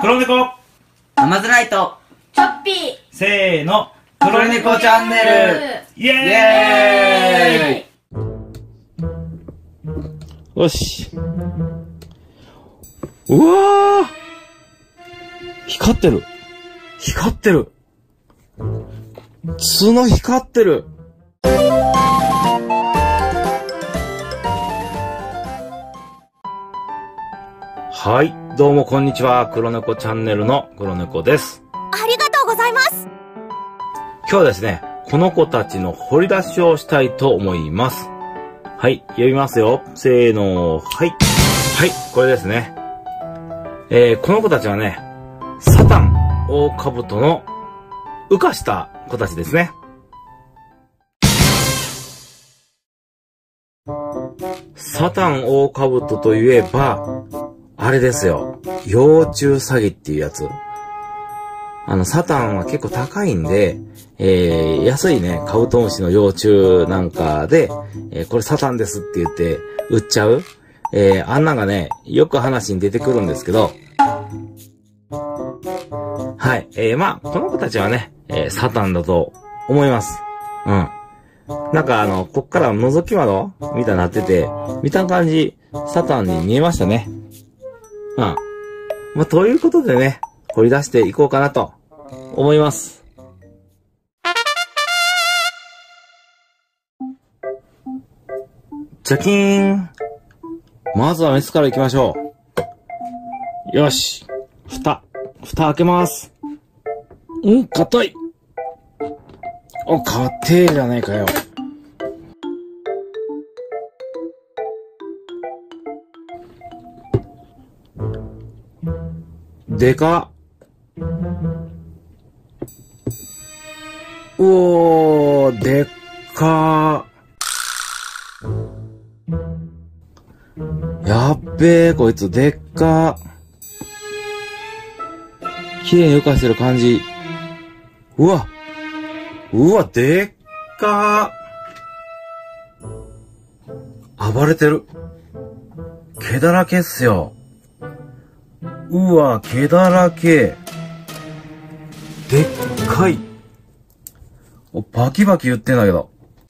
黒猫アマズライトチョッピーせーの黒猫チャンネルイエーイイエよし。うわー光ってる。光ってる。角光ってる。はい。どうもこんにちは。黒猫チャンネルの黒猫です。 ありがとうございます。 今日はですね、この子たちの掘り出しをしたいと思います。はい。読みますよ。せーの。はい。はい。これですね。この子たちはね、サタンオオカブトの羽化した子たちですね。サタンオオカブトといえば、あれですよ。幼虫詐欺っていうやつ。サタンは結構高いんで、安いね、カブトムシの幼虫なんかで、これサタンですって言って売っちゃう。あんなんがね、よく話に出てくるんですけど、はい。まあ、この子たちはね、サタンだと思います。うん。なんかこっから覗き窓みたいになってて、見た感じ、サタンに見えましたね。うん。まあ、ということでね、掘り出していこうかなと思います。チャキーン。まずはメスから行きましょう。よし。蓋開けます。硬い。硬えじゃないかよ。でかっ。おー、でっかー。やっべー、こいつでっかー。綺麗に浮かしてる感じ。うわ、でっかー。暴れてる。毛だらけっすよ。うわ、毛だらけ。でっかい。バキバキ言ってんだけど。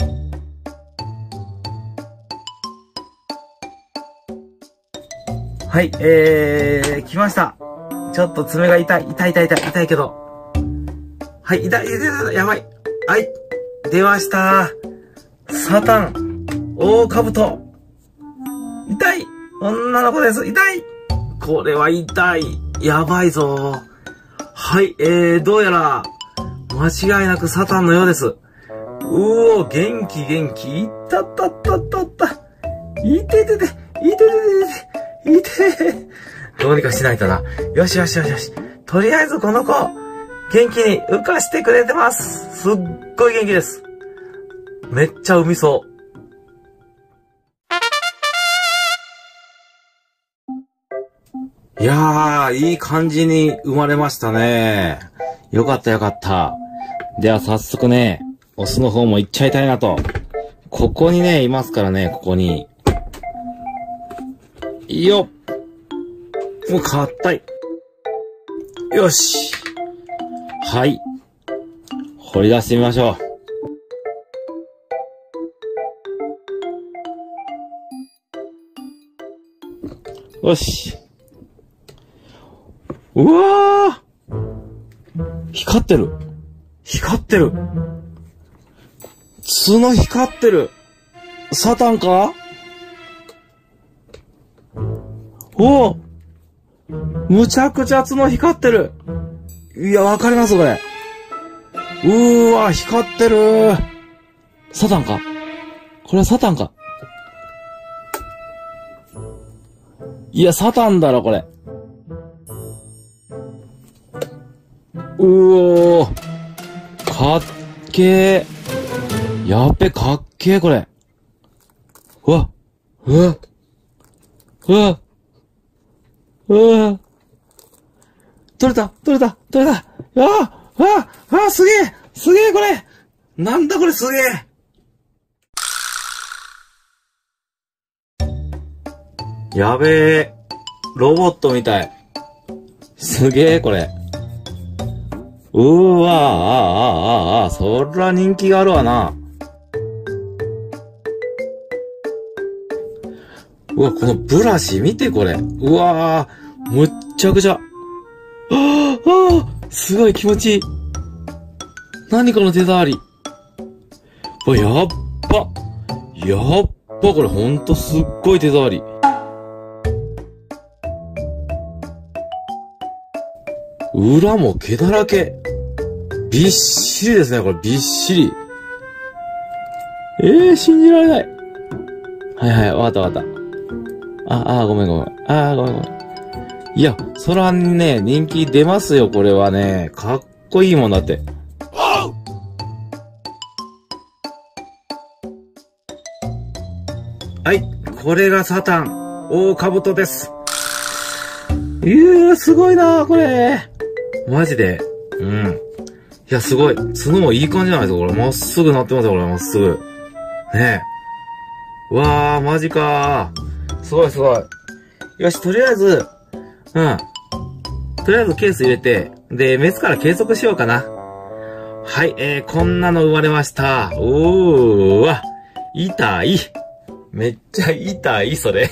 はい、来ました。ちょっと爪が痛いけど。はい、痛い、やばい。はい、出ました。サタン、オオカブト。痛い。女の子です。痛い。これは痛い。やばいぞ。はい、どうやら、間違いなくサタンのようです。うおー、元気。いた。いて。どうにかしないとな。よし。とりあえずこの子、元気に浮かしてくれてます。すっごい元気です。めっちゃ産みそう。いやー、いい感じに生まれましたね。よかった。では早速ね、オスの方も行っちゃいたいなと。ここにね、いますからね、ここに。よっ。もう硬い。よし。はい。掘り出してみましょう。よし。うわー！光ってる。角光ってる。サタンか？おお！むちゃくちゃ角光ってる。いや、わかりますこれ。うーわ、光ってる。サタンか？これはサタンか？いや、サタンだろ、これ。うおー。かっけー。やっべ、かっけー、これ。うわ。取れた。すげえ、これ。なんだこれ、すげえ。やべえ。ロボットみたい。 すげえ、これ。うわそら人気があるわな。うわ、このブラシ見てこれ。うわむっちゃくちゃ。すごい気持ちいい。何この手触り。うわ、やっば。これほんとすっごい手触り。裏も毛だらけ。びっしりですね、これびっしり。信じられない。わかった。ごめん。ごめん。いや、そらね、人気出ますよ、これはね。かっこいいもんだって。はい、これがサタン、大兜です。すごいなこれ。マジで。いや、すごい。角もいい感じじゃないですか、これ。まっすぐなってますよ、これ、まっすぐ。ねえ。わー、マジかー。すごい。よし、とりあえず、とりあえずケース入れて、で、メスから計測しようかな。はい、こんなの生まれました。わ、痛い。めっちゃ痛い、それ。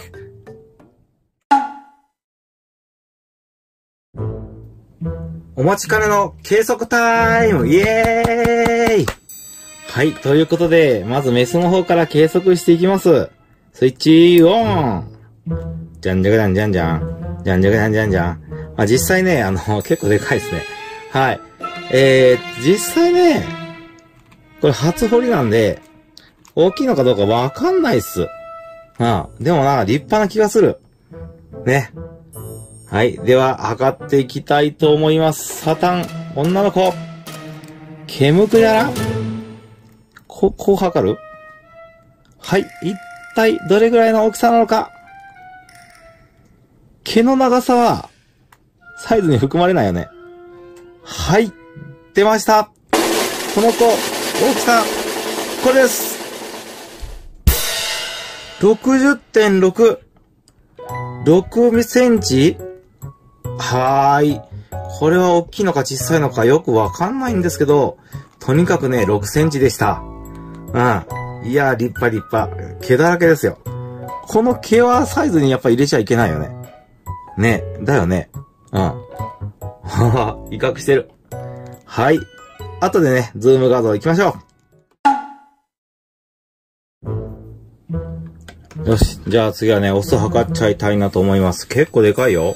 お待ちかねの計測タイムイエーイ。はい、ということで、まずメスの方から計測していきます。スイッチオン。じゃんじゃがじゃんじゃんじゃん。じゃんじゃがじゃんじゃんじゃん。まあ、実際ね、結構でかいですね。はい。実際ね、これ初掘りなんで、大きいのかどうかわかんないっす。でもな、立派な気がする。ね。はい。では、測っていきたいと思います。サタン、女の子。毛むくじゃらこう測る？はい。一体、どれぐらいの大きさなのか。毛の長さは、サイズに含まれないよね。はい。出ました。この子、大きさ、これです。60.6。6センチ？はーい。これは大きいのか小さいのかよくわかんないんですけど、とにかくね、6センチでした。いや、立派。毛だらけですよ。この毛はサイズにやっぱ入れちゃいけないよね。ね、だよね。威嚇してる。はい。後でね、ズーム画像行きましょう。よし。じゃあ次はね、オス測っちゃいたいなと思います。結構でかいよ。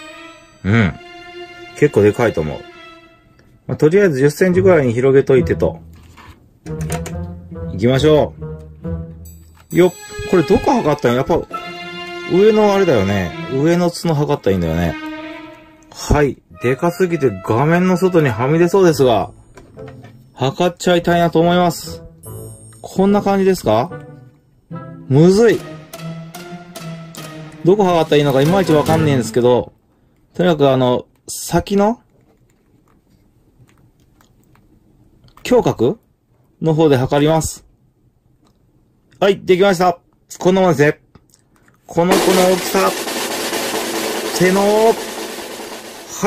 結構でかいと思う。とりあえず10センチぐらいに広げといてと。行きましょう。よっ。これどこ測ったんやっぱ、上のあれだよね。上の角測ったらいいんだよね。はい。でかすぎて画面の外にはみ出そうですが、測っちゃいたいなと思います。こんな感じですか？むずい。どこ測ったらいいのかいまいちわかんねえんですけど、とにかく先の胸郭の方で測ります。はい、できました。こんなもんですね。この子の大きさ、手の、はい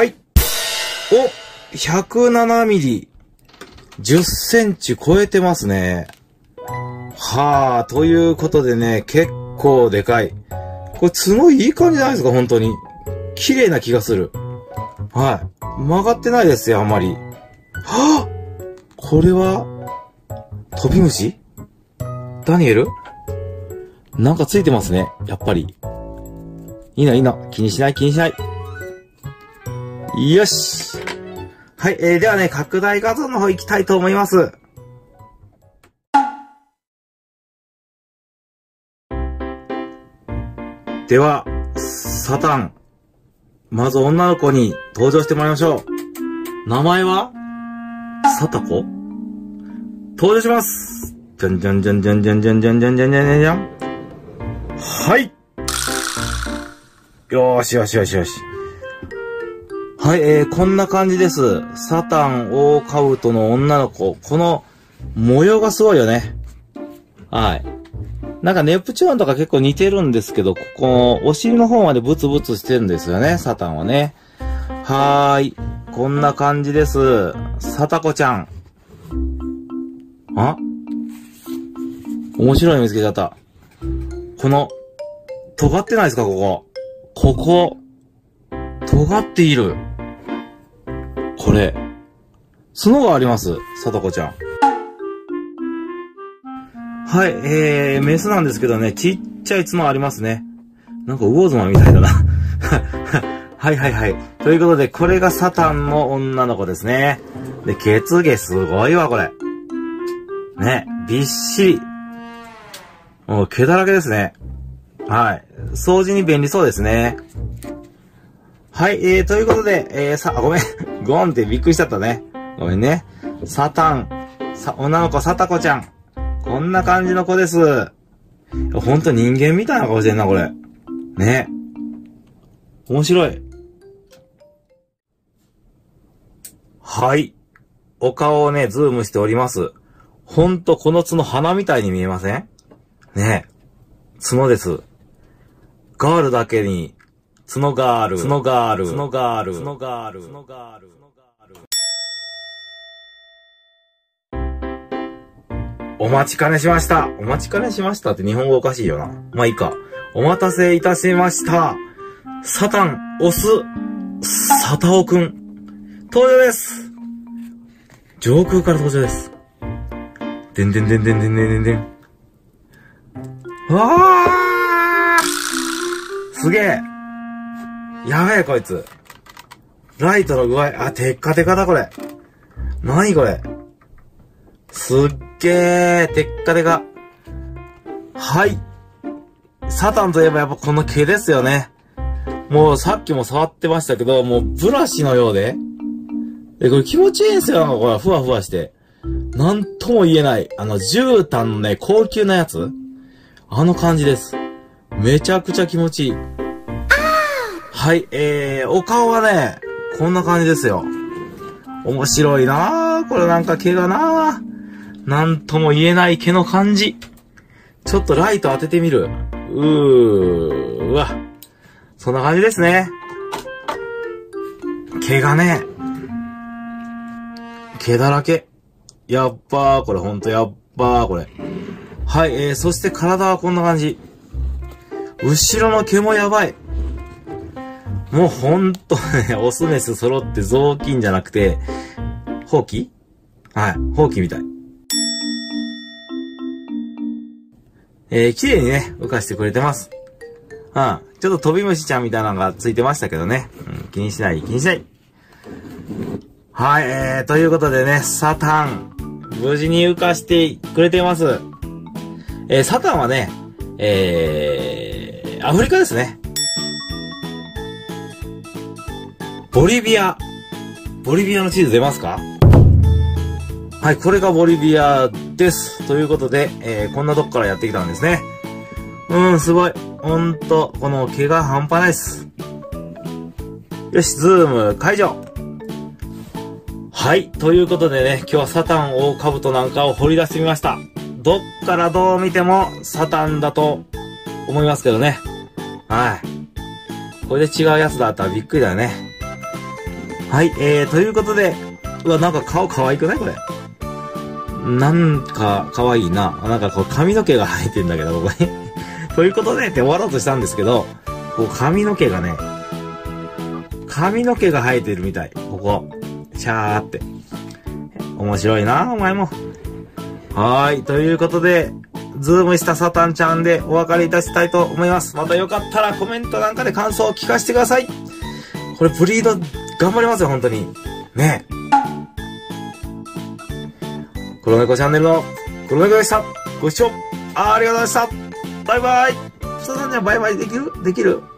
。107ミリ。10センチ超えてますね。ということでね、結構でかい。これ角いい感じじゃないですか、本当に。綺麗な気がする。曲がってないですよ、あんまり。これは、飛び虫？ダニエル？なんかついてますね、やっぱり。いいな。気にしない。よし。はい、ではね、拡大画像の方行きたいと思います。では、サタン。まず女の子に登場してもらいましょう。名前はサタコ？登場します。じゃん。はい。よし。はい、こんな感じです。サタン大カブトの女の子。この模様がすごいよね。はい。なんかネプチューンとか結構似てるんですけど、ここ、お尻の方までブツブツしてるんですよね、サタンはね。 はーい。こんな感じです。さたこちゃん。あ？面白いの見つけちゃった。この、尖ってないですか、ここ。ここ、尖っている。これ、角があります、さとこちゃん。はい、メスなんですけどね、ちっちゃい角ありますね。なんか魚妻みたいだな。はいはいはい。ということで、これがサタンの女の子ですね。で、血毛すごいわ、これ。ね、びっしり。もう毛だらけですね。はい。掃除に便利そうですね。はい、ということで、ごめん。ゴンってびっくりしちゃったね。ごめんね。サタン。女の子、サタコちゃん。こんな感じの子です。ほんと人間みたいな顔してんな、これ。ね。面白い。はい。お顔をね、ズームしております。ほんとこの角鼻みたいに見えません？ね。角です。ガールだけに、角ガール、角ガール、角ガール、角ガール、角ガール、角ガール。お待ちかねしました。お待ちかねしましたって日本語おかしいよな。まあいいか。お待たせいたしました。サタン、オス、サタオくん。登場です。上空から登場です。でんでんでんでんでんでんでんでん。わー！すげえ。やべえ、こいつ。ライトの具合、あ、テッカテカだ、これ。なにこれ。すっげー、テッカテカ。はい。サタンといえばやっぱこの毛ですよね。もうさっきも触ってましたけど、もうブラシのようで。これ気持ちいいんですよ、これ、ふわふわして。なんとも言えない。絨毯のね、高級なやつ？あの感じです。めちゃくちゃ気持ちいい。はい、お顔はね、こんな感じですよ。面白いなぁ。これなんか毛がなぁ。なんとも言えない毛の感じ。ちょっとライト当ててみる。うわ。そんな感じですね。毛がね、毛だらけ。やっばー、これほんとやっばー、これ。はい、そして体はこんな感じ。後ろの毛もやばい。もうほんとね、オスメス揃って雑巾じゃなくて、ほうき？はい、ほうきみたい。綺麗にね、浮かしてくれてます。ちょっと飛び虫ちゃんみたいなのがついてましたけどね。気にしない、気にしない。はい、ということでね、サタン、無事に浮かしてくれています。サタンはね、アフリカですね。ボリビアの地図出ますか？はい、これがボリビアです。ということで、こんなとこからやってきたんですね。すごい。ほんと、この毛が半端ないです。よし、ズーム解除。はい、ということでね、今日はサタン大兜なんかを掘り出してみました。どっからどう見てもサタンだと思いますけどね。はい。これで違うやつだったらびっくりだよね。はい、ということで、うわ、なんか顔可愛くないこれ。なんか可愛いな。なんかこう髪の毛が生えてんだけど、ここに。ということでって終わろうとしたんですけど、こう髪の毛がね、髪の毛が生えてるみたい。ここ。シャーって。面白いな、お前も。はーい。ということで、ズームしたサタンちゃんでお別れいたしたいと思います。またよかったらコメントなんかで感想を聞かせてください。これブリード頑張りますよ、本当に。ね。黒猫チャンネルの黒猫でした。ご視聴ありがとうございました。バイバイ。サタンちゃんバイバイできる？